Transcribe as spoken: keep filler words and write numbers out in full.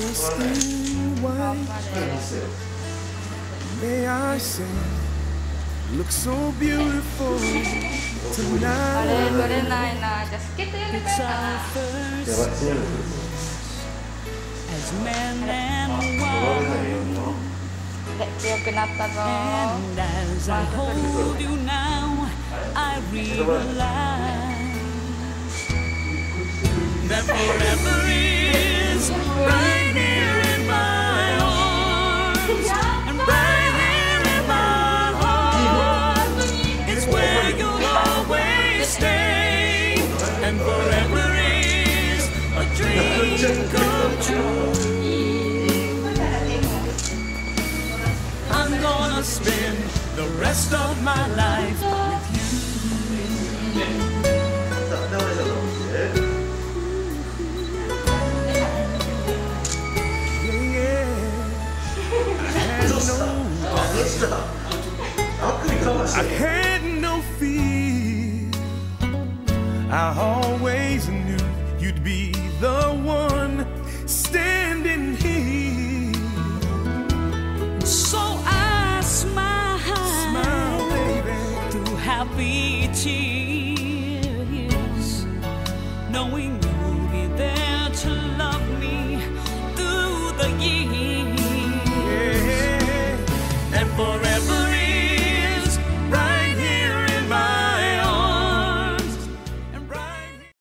skin white, may I say, look so beautiful あれ tonight. 取れないな。じゃあスケートやりたいかな。 as man and woman, で強くなったぞ。 and as I hold you now, I realize that forever is right here in my arms, and right here in my heart. It's where you'll always stay, and forever is a dream come true. I'm gonna spend the rest of my life with you. I had no fear. I always knew you'd be the one standing here. So I smile, Smile, baby. through happy tears, knowing you'll be there to love me through the years.